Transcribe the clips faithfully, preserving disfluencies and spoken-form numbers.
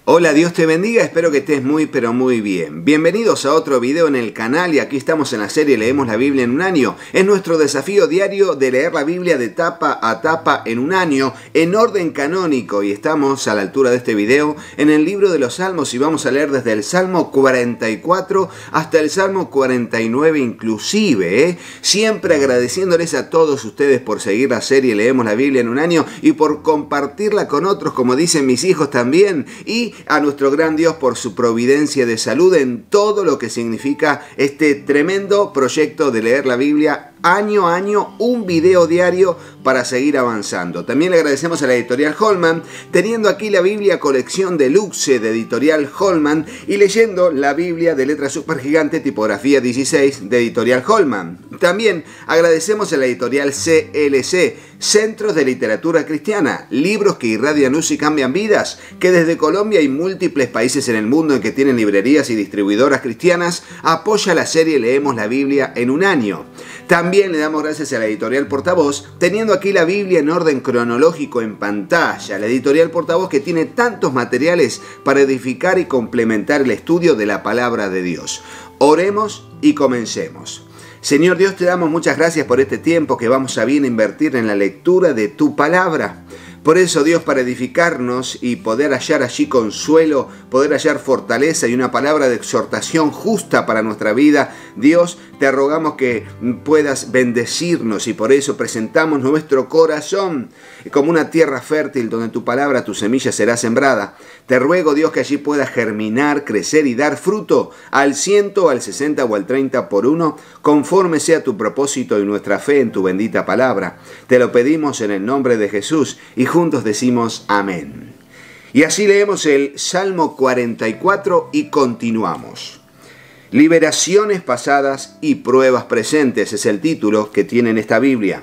Hola, Dios te bendiga, espero que estés muy pero muy bien. Bienvenidos a otro video en el canal y aquí estamos en la serie Leemos la Biblia en un año. Es nuestro desafío diario de leer la Biblia de tapa a tapa en un año en orden canónico y estamos a la altura de este video en el libro de los Salmos y vamos a leer desde el Salmo cuarenta y cuatro hasta el Salmo cuarenta y nueve inclusive. ¿eh? Siempre agradeciéndoles a todos ustedes por seguir la serie Leemos la Biblia en un año y por compartirla con otros, como dicen mis hijos también, y a nuestro gran Dios por su providencia de salud en todo lo que significa este tremendo proyecto de leer la Biblia año a año, un video diario para seguir avanzando. También le agradecemos a la editorial Holman, teniendo aquí la Biblia colección deluxe de editorial Holman y leyendo la Biblia de letra supergigante tipografía dieciséis de editorial Holman. También agradecemos a la editorial C L C, Centros de Literatura Cristiana, libros que irradian luz y cambian vidas, que desde Colombia y múltiples países en el mundo en que tienen librerías y distribuidoras cristianas, apoya la serie Leemos la Biblia en un año. También le damos gracias a la editorial Portavoz, teniendo aquí la Biblia en orden cronológico en pantalla. La editorial Portavoz que tiene tantos materiales para edificar y complementar el estudio de la palabra de Dios. Oremos y comencemos. Señor Dios, te damos muchas gracias por este tiempo que vamos a bien invertir en la lectura de tu palabra. Por eso, Dios, para edificarnos y poder hallar allí consuelo, poder hallar fortaleza y una palabra de exhortación justa para nuestra vida, Dios, te rogamos que puedas bendecirnos y por eso presentamos nuestro corazón como una tierra fértil donde tu palabra, tu semilla será sembrada. Te ruego, Dios, que allí pueda germinar, crecer y dar fruto al ciento, al sesenta o al treinta por uno, conforme sea tu propósito y nuestra fe en tu bendita palabra. Te lo pedimos en el nombre de Jesús y juntos decimos amén. Y así leemos el Salmo cuarenta y cuatro y continuamos. Liberaciones pasadas y pruebas presentes es el título que tiene en esta Biblia.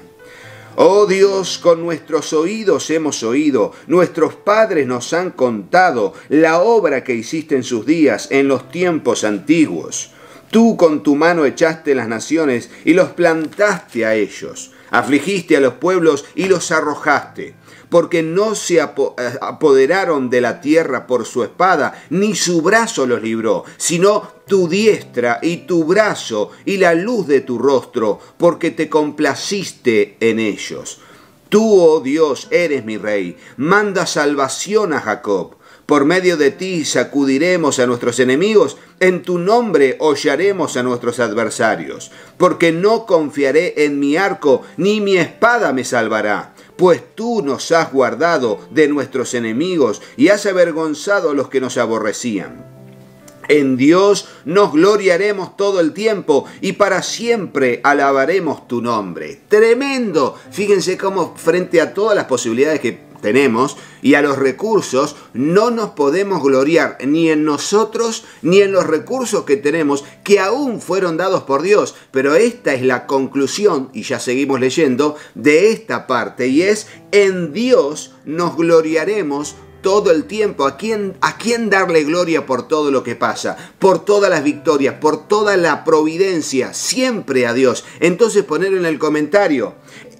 Oh Dios, con nuestros oídos hemos oído, nuestros padres nos han contado la obra que hiciste en sus días, en los tiempos antiguos. Tú con tu mano echaste las naciones y los plantaste a ellos. Afligiste a los pueblos y los arrojaste, porque no se apoderaron de la tierra por su espada, ni su brazo los libró, sino tu diestra y tu brazo y la luz de tu rostro, porque te complaciste en ellos. Tú, oh Dios, eres mi rey, manda salvación a Jacob. Por medio de ti sacudiremos a nuestros enemigos, en tu nombre hollaremos a nuestros adversarios, porque no confiaré en mi arco, ni mi espada me salvará. Pues tú nos has guardado de nuestros enemigos y has avergonzado a los que nos aborrecían. En Dios nos gloriaremos todo el tiempo y para siempre alabaremos tu nombre. Tremendo. Fíjense cómo frente a todas las posibilidades que tenemos y a los recursos, no nos podemos gloriar ni en nosotros ni en los recursos que tenemos que aún fueron dados por Dios. Pero esta es la conclusión, y ya seguimos leyendo, de esta parte, y es: en Dios nos gloriaremos todo el tiempo. ¿A quién, ¿A quién darle gloria por todo lo que pasa? Por todas las victorias, por toda la providencia, siempre a Dios. Entonces ponerlo en el comentario.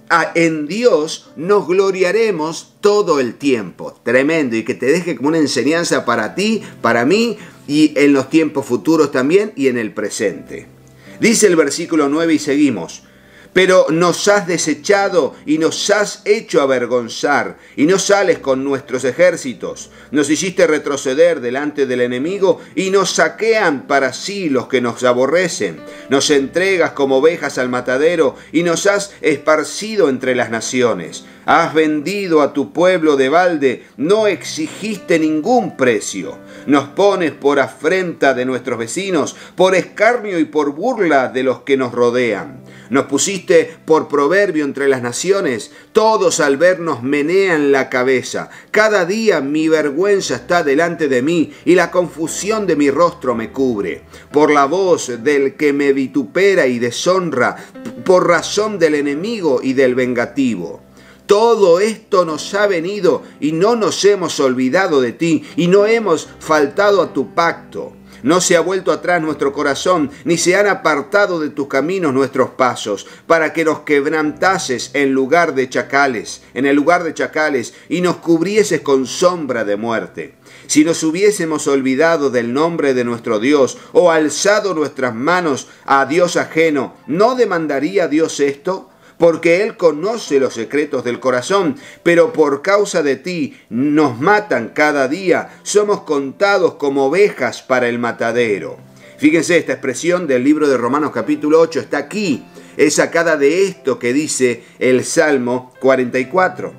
En Dios nos gloriaremos todo el tiempo. Tremendo, y que te deje como una enseñanza para ti, para mí, y en los tiempos futuros también, y en el presente. Dice el versículo nueve y seguimos. Pero nos has desechado y nos has hecho avergonzar, y no sales con nuestros ejércitos. Nos hiciste retroceder delante del enemigo, y nos saquean para sí los que nos aborrecen. Nos entregas como ovejas al matadero, y nos has esparcido entre las naciones. Has vendido a tu pueblo de balde, no exigiste ningún precio. Nos pones por afrenta de nuestros vecinos, por escarnio y por burla de los que nos rodean. Nos pusiste por proverbio entre las naciones, todos al vernos menean la cabeza. Cada día mi vergüenza está delante de mí y la confusión de mi rostro me cubre. Por la voz del que me vitupera y deshonra, por razón del enemigo y del vengativo. Todo esto nos ha venido y no nos hemos olvidado de ti y no hemos faltado a tu pacto. No se ha vuelto atrás nuestro corazón, ni se han apartado de tus caminos nuestros pasos, para que nos quebrantases en lugar de chacales, en el lugar de chacales, y nos cubrieses con sombra de muerte. Si nos hubiésemos olvidado del nombre de nuestro Dios o alzado nuestras manos a Dios ajeno, ¿no demandaría Dios esto? Porque Él conoce los secretos del corazón, pero por causa de ti nos matan cada día, somos contados como ovejas para el matadero. Fíjense, esta expresión del libro de Romanos capítulo ocho está aquí, es sacada de esto que dice el Salmo cuarenta y cuatro.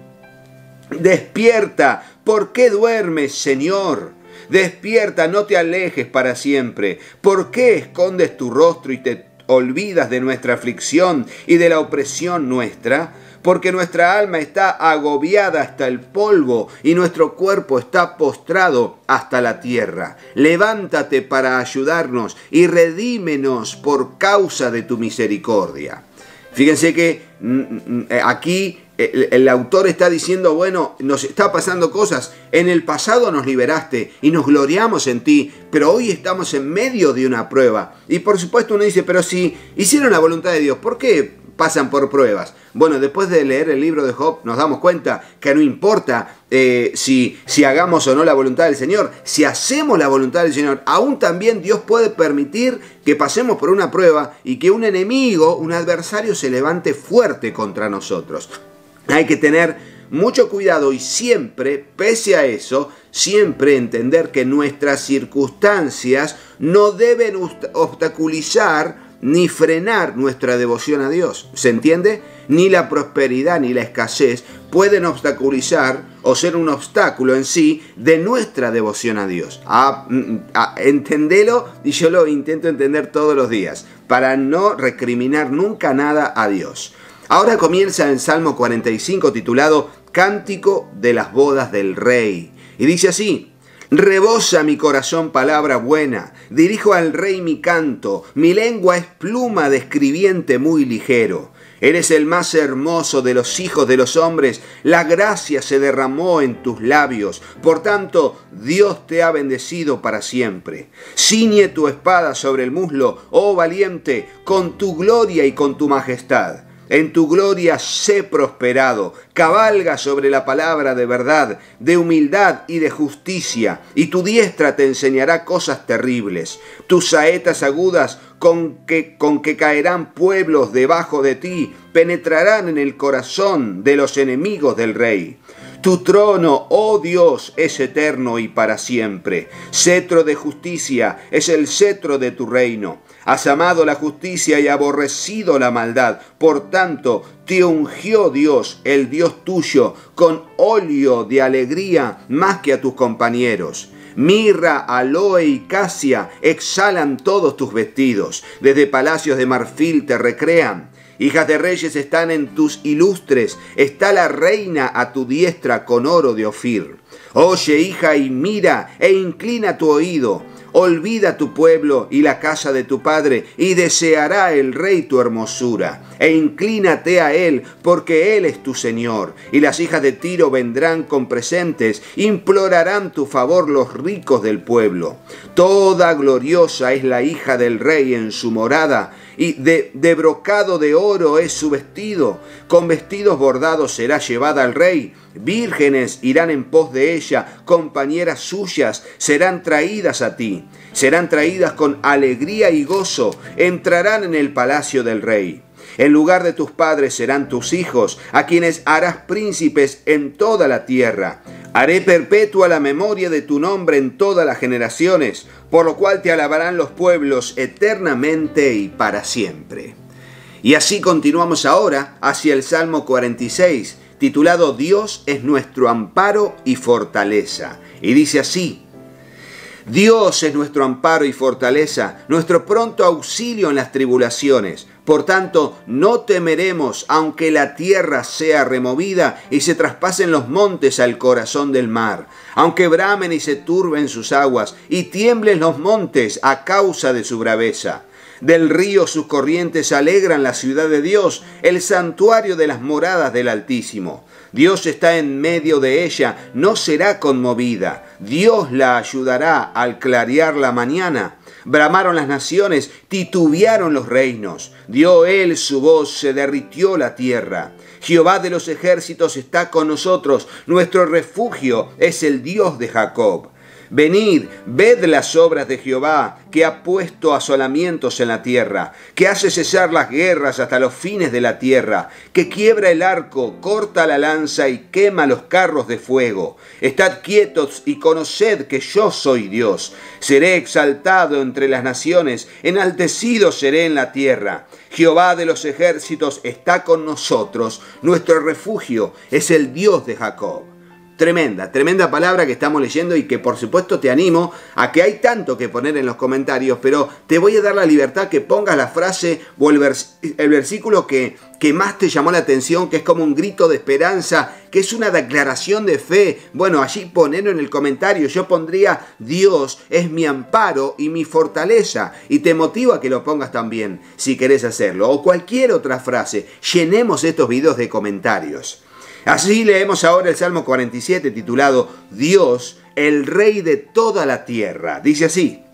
Despierta, ¿por qué duermes, Señor? Despierta, no te alejes para siempre. ¿Por qué escondes tu rostro y te olvidas de nuestra aflicción y de la opresión nuestra? Porque nuestra alma está agobiada hasta el polvo y nuestro cuerpo está postrado hasta la tierra. Levántate para ayudarnos y redímenos por causa de tu misericordia. Fíjense que aquí el, el autor está diciendo, bueno, nos está pasando cosas. En el pasado nos liberaste y nos gloriamos en ti, pero hoy estamos en medio de una prueba. Y por supuesto uno dice, pero si hicieron la voluntad de Dios, ¿por qué pasan por pruebas? Bueno, después de leer el libro de Job nos damos cuenta que no importa eh, si, si hagamos o no la voluntad del Señor. Si hacemos la voluntad del Señor, aún también Dios puede permitir que pasemos por una prueba y que un enemigo, un adversario se levante fuerte contra nosotros. Hay que tener mucho cuidado y siempre, pese a eso, siempre entender que nuestras circunstancias no deben obstaculizar ni frenar nuestra devoción a Dios. ¿Se entiende? Ni la prosperidad ni la escasez pueden obstaculizar o ser un obstáculo en sí de nuestra devoción a Dios. Ah, ah, entendelo, y yo lo intento entender todos los días, para no recriminar nunca nada a Dios. Ahora comienza el Salmo cuarenta y cinco titulado Cántico de las bodas del Rey. Y dice así: rebosa mi corazón palabra buena, dirijo al Rey mi canto, mi lengua es pluma de escribiente muy ligero. Eres el más hermoso de los hijos de los hombres, la gracia se derramó en tus labios, por tanto Dios te ha bendecido para siempre. Ciñe tu espada sobre el muslo, oh valiente, con tu gloria y con tu majestad. En tu gloria sé prosperado, cabalga sobre la palabra de verdad, de humildad y de justicia, y tu diestra te enseñará cosas terribles. Tus saetas agudas con que, con que caerán pueblos debajo de ti, penetrarán en el corazón de los enemigos del rey. Tu trono, oh Dios, es eterno y para siempre. Cetro de justicia es el cetro de tu reino. Has amado la justicia y aborrecido la maldad. Por tanto, te ungió Dios, el Dios tuyo, con óleo de alegría más que a tus compañeros. Mirra, aloe y casia exhalan todos tus vestidos. Desde palacios de marfil te recrean. Hijas de reyes están en tus ilustres. Está la reina a tu diestra con oro de Ofir. Oye, hija, y mira, e inclina tu oído. Olvida tu pueblo y la casa de tu padre, y deseará el rey tu hermosura. E inclínate a él, porque él es tu Señor. Y las hijas de Tiro vendrán con presentes, implorarán tu favor los ricos del pueblo. Toda gloriosa es la hija del rey en su morada, y de, de brocado de oro es su vestido. Con vestidos bordados será llevada al rey. Vírgenes irán en pos de ella, compañeras suyas serán traídas a ti. Serán traídas con alegría y gozo, entrarán en el palacio del rey. En lugar de tus padres serán tus hijos, a quienes harás príncipes en toda la tierra. Haré perpetua la memoria de tu nombre en todas las generaciones, por lo cual te alabarán los pueblos eternamente y para siempre. Y así continuamos ahora hacia el Salmo cuarenta y seis, titulado Dios es nuestro amparo y fortaleza. Y dice así: Dios es nuestro amparo y fortaleza, nuestro pronto auxilio en las tribulaciones. Por tanto, no temeremos, aunque la tierra sea removida y se traspasen los montes al corazón del mar, aunque bramen y se turben sus aguas y tiemblen los montes a causa de su braveza. Del río sus corrientes alegran la ciudad de Dios, el santuario de las moradas del Altísimo. Dios está en medio de ella, no será conmovida. Dios la ayudará al clarear la mañana. Bramaron las naciones, titubearon los reinos. Dio él su voz, se derritió la tierra. Jehová de los ejércitos está con nosotros, nuestro refugio es el Dios de Jacob. Venid, ved las obras de Jehová, que ha puesto asolamientos en la tierra, que hace cesar las guerras hasta los fines de la tierra, que quiebra el arco, corta la lanza y quema los carros de fuego. Estad quietos y conoced que yo soy Dios. Seré exaltado entre las naciones, enaltecido seré en la tierra. Jehová de los ejércitos está con nosotros, nuestro refugio es el Dios de Jacob. Tremenda, tremenda palabra que estamos leyendo y que por supuesto te animo a que hay tanto que poner en los comentarios, pero te voy a dar la libertad que pongas la frase o el, vers el versículo que, que más te llamó la atención, que es como un grito de esperanza, que es una declaración de fe. Bueno, allí ponelo en el comentario. Yo pondría: Dios es mi amparo y mi fortaleza, y te motivo a que lo pongas también si querés hacerlo, o cualquier otra frase. Llenemos estos videos de comentarios. Así leemos ahora el Salmo cuarenta y siete titulado Dios, el Rey de toda la tierra. Dice así: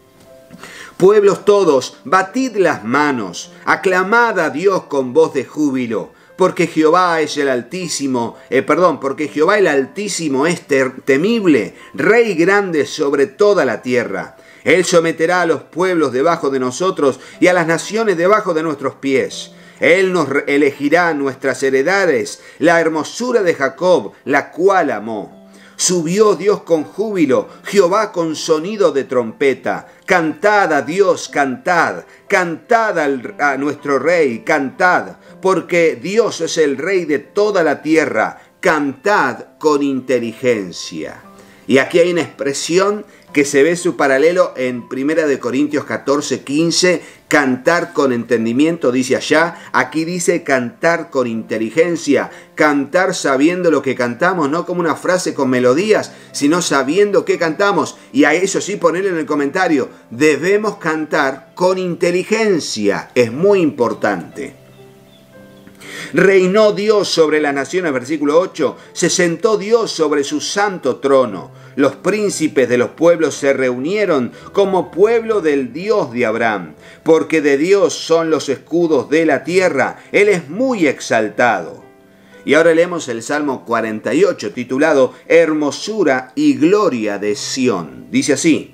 pueblos todos, batid las manos, aclamad a Dios con voz de júbilo, porque Jehová es el Altísimo, eh, perdón, porque Jehová el Altísimo es temible, Rey grande sobre toda la tierra. Él someterá a los pueblos debajo de nosotros y a las naciones debajo de nuestros pies. Él nos elegirá nuestras heredades, la hermosura de Jacob, la cual amó. Subió Dios con júbilo, Jehová con sonido de trompeta. Cantad a Dios, cantad, cantad al, a nuestro Rey, cantad, porque Dios es el Rey de toda la tierra. Cantad con inteligencia. Y aquí hay una expresión que se ve su paralelo en primera de Corintios catorce, quince, cantar con entendimiento, dice allá. Aquí dice cantar con inteligencia, cantar sabiendo lo que cantamos, no como una frase con melodías, sino sabiendo qué cantamos. Y a eso sí, ponerlo en el comentario, debemos cantar con inteligencia, es muy importante. Reinó Dios sobre las naciones, versículo ocho, se sentó Dios sobre su santo trono. Los príncipes de los pueblos se reunieron como pueblo del Dios de Abraham, porque de Dios son los escudos de la tierra, Él es muy exaltado. Y ahora leemos el Salmo cuarenta y ocho, titulado Hermosura y gloria de Sión. Dice así: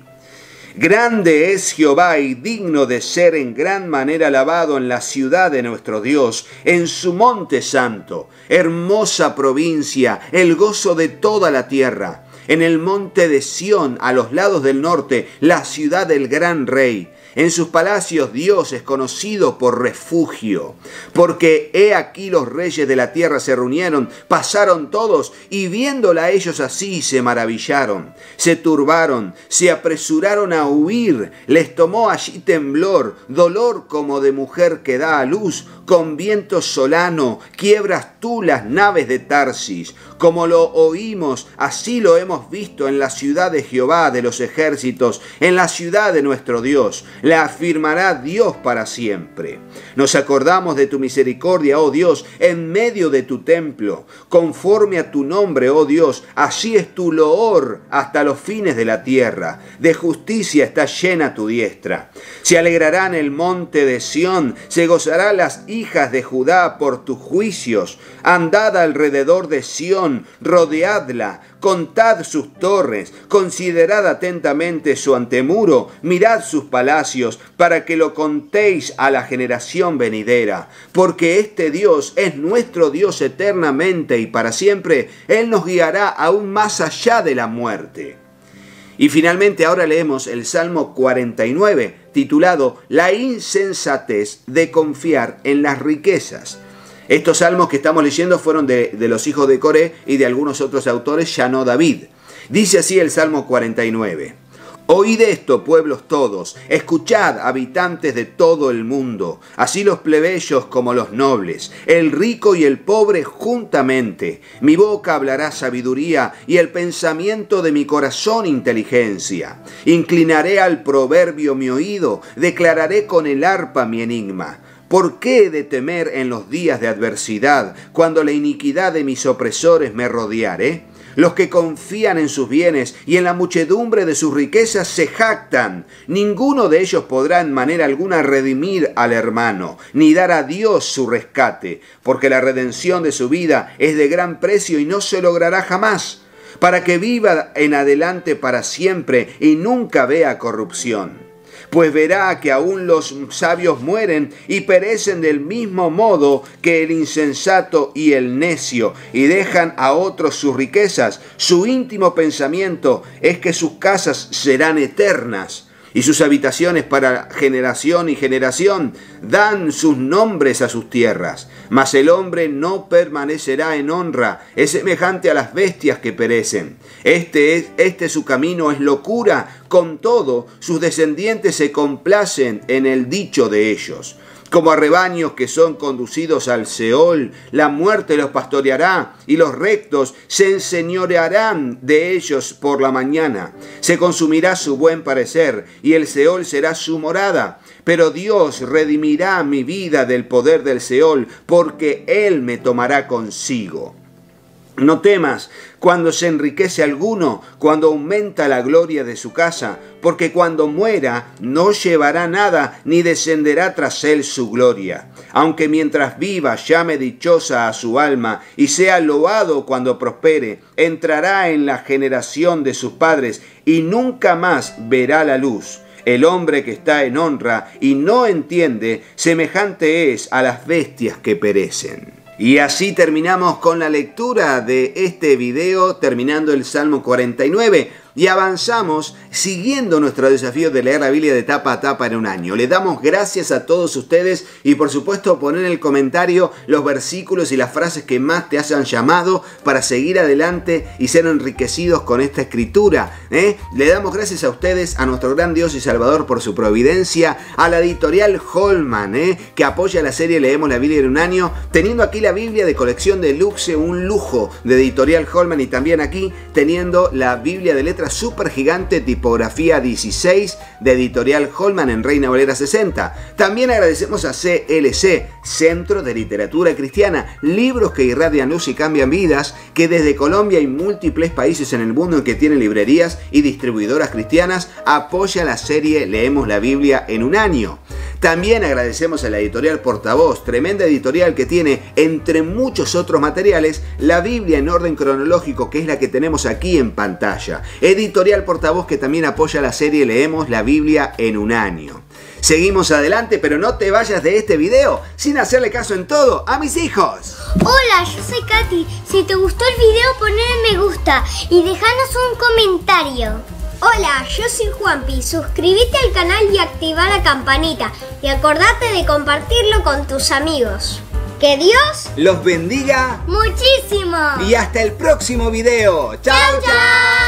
grande es Jehová y digno de ser en gran manera alabado en la ciudad de nuestro Dios, en su monte santo, hermosa provincia, el gozo de toda la tierra. En el monte de Sión, a los lados del norte, la ciudad del gran rey. En sus palacios Dios es conocido por refugio. Porque he aquí los reyes de la tierra se reunieron, pasaron todos, y viéndola ellos así se maravillaron. Se turbaron, se apresuraron a huir, les tomó allí temblor, dolor como de mujer que da a luz, con viento solano, quiebras tú las naves de Tarsis. Como lo oímos, así lo hemos visto en la ciudad de Jehová de los ejércitos, en la ciudad de nuestro Dios. La afirmará Dios para siempre. Nos acordamos de tu misericordia, oh Dios, en medio de tu templo. Conforme a tu nombre, oh Dios, así es tu loor hasta los fines de la tierra. De justicia está llena tu diestra. Se alegrarán el monte de Sión, se gozarán las hijas de Judá por tus juicios. Andad alrededor de Sión, rodeadla, contad sus torres, considerad atentamente su antemuro, mirad sus palacios, para que lo contéis a la generación venidera. Porque este Dios es nuestro Dios eternamente y para siempre. Él nos guiará aún más allá de la muerte. Y finalmente ahora leemos el Salmo cuarenta y nueve, titulado La insensatez de confiar en las riquezas. Estos salmos que estamos leyendo fueron de, de los hijos de Coré y de algunos otros autores, ya no David. Dice así el Salmo cuarenta y nueve. Oíd esto, pueblos todos, escuchad, habitantes de todo el mundo, así los plebeyos como los nobles, el rico y el pobre juntamente. Mi boca hablará sabiduría y el pensamiento de mi corazón inteligencia. Inclinaré al proverbio mi oído, declararé con el arpa mi enigma. ¿Por qué he de temer en los días de adversidad, cuando la iniquidad de mis opresores me rodeare? Los que confían en sus bienes y en la muchedumbre de sus riquezas se jactan. Ninguno de ellos podrá en manera alguna redimir al hermano, ni dar a Dios su rescate, porque la redención de su vida es de gran precio y no se logrará jamás. para que viva en adelante para siempre y nunca vea corrupción. Pues verá que aún los sabios mueren y perecen del mismo modo que el insensato y el necio, y dejan a otros sus riquezas. Su íntimo pensamiento es que sus casas serán eternas, y sus habitaciones para generación y generación. Dan sus nombres a sus tierras. Mas el hombre no permanecerá en honra, es semejante a las bestias que perecen. Este es, este su camino es locura, con todo sus descendientes se complacen en el dicho de ellos. Como a rebaños que son conducidos al Seol, la muerte los pastoreará, y los rectos se enseñorearán de ellos por la mañana. Se consumirá su buen parecer, y el Seol será su morada. Pero Dios redimirá mi vida del poder del Seol, porque Él me tomará consigo. No temas cuando se enriquece alguno, cuando aumenta la gloria de su casa, porque cuando muera no llevará nada, ni descenderá tras él su gloria. Aunque mientras viva llame dichosa a su alma, y sea loado cuando prospere, entrará en la generación de sus padres, y nunca más verá la luz. El hombre que está en honra y no entiende, semejante es a las bestias que perecen. Y así terminamos con la lectura de este video, terminando el Salmo cuarenta y nueve. Y avanzamos siguiendo nuestro desafío de leer la Biblia de tapa a tapa en un año. Le damos gracias a todos ustedes y por supuesto poner en el comentario los versículos y las frases que más te hayan llamado para seguir adelante y ser enriquecidos con esta escritura. ¿eh? Le damos gracias a ustedes, a nuestro gran Dios y Salvador por su providencia, a la editorial Holman, ¿eh? que apoya la serie Leemos la Biblia en un año, teniendo aquí la Biblia de colección de Luxe, un lujo de editorial Holman, y también aquí teniendo la Biblia de letras super gigante tipografía dieciséis de editorial Holman en Reina Valera sesenta. También agradecemos a C L C, Centro de Literatura Cristiana, libros que irradian luz y cambian vidas, que desde Colombia y múltiples países en el mundo en que tienen librerías y distribuidoras cristianas apoya la serie Leemos la Biblia en un año. También agradecemos a la editorial Portavoz, tremenda editorial que tiene, entre muchos otros materiales, la Biblia en orden cronológico, que es la que tenemos aquí en pantalla. Editorial Portavoz que también apoya la serie Leemos la Biblia en un año. Seguimos adelante, pero no te vayas de este video sin hacerle caso en todo a mis hijos. Hola, yo soy Katy. Si te gustó el video, ponle me gusta y déjanos un comentario. Hola, yo soy Juanpi. Suscríbete al canal y activa la campanita. Y acordate de compartirlo con tus amigos. ¡Que Dios los bendiga muchísimo! Y hasta el próximo video. ¡Chao, chao!